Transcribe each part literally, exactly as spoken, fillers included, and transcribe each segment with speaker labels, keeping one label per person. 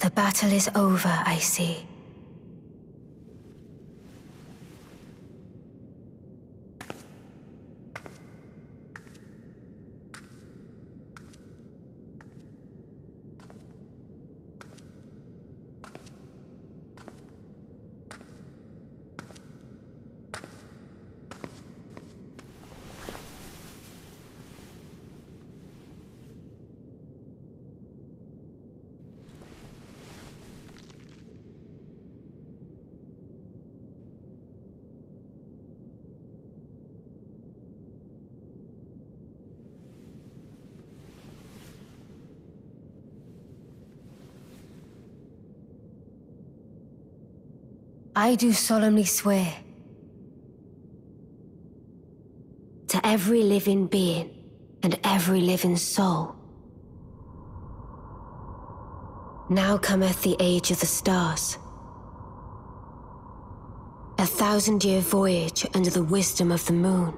Speaker 1: The battle is over, I see. I do solemnly swear to every living being and every living soul. Now cometh the age of the stars, a thousand-year voyage under the wisdom of the moon.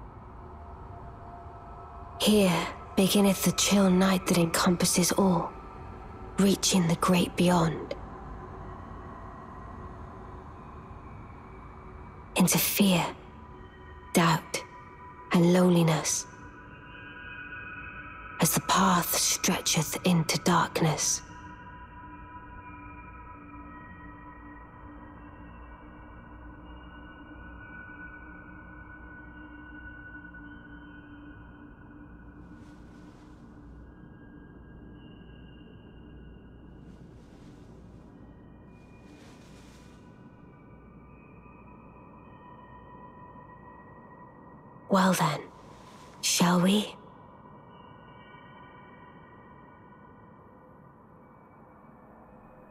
Speaker 1: Here beginneth the chill night that encompasses all, reaching the great beyond. Into fear, doubt, and loneliness, as the path stretcheth into darkness. Well then, shall we?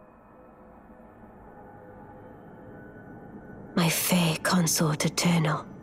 Speaker 1: My fair consort eternal.